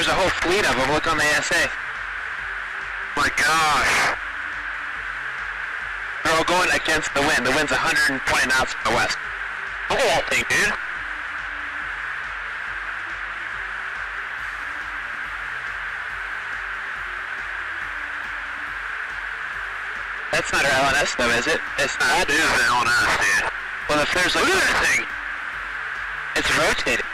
There's a whole fleet of them. Look on the ASA. My gosh. They're all going against the wind. The wind's 120 knots from the west. Look at that thing, dude. That's not our LNS though, is it? It's not. That is the LNS, dude. Well, if there's like... Look at that thing. It's rotating.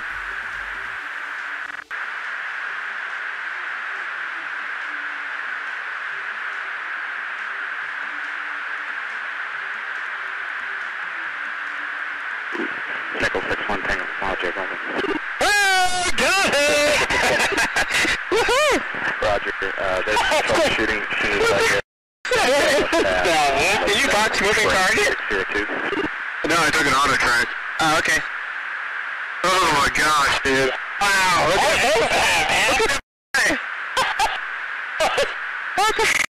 Nickel 6-1 Tango Project, over. Oh, got it! Woohoo! Roger, there's troubleshooting as soon as I get... Did you box moving target? 602. No, I took an auto track. Oh, okay. Oh my gosh, dude. Wow, look at that, man. Look at that.